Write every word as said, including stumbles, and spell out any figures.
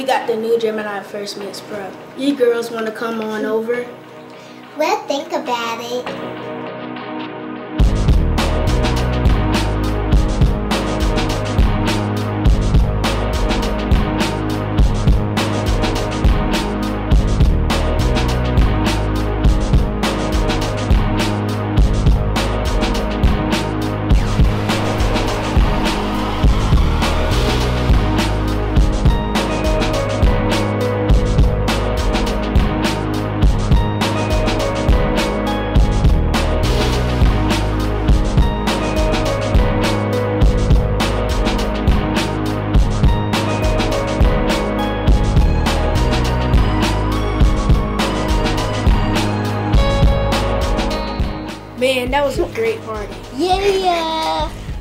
we got the new Gemini First Mix Pro. You girls want to come on over? We'll think about it. Man, that was a great party. Yeah.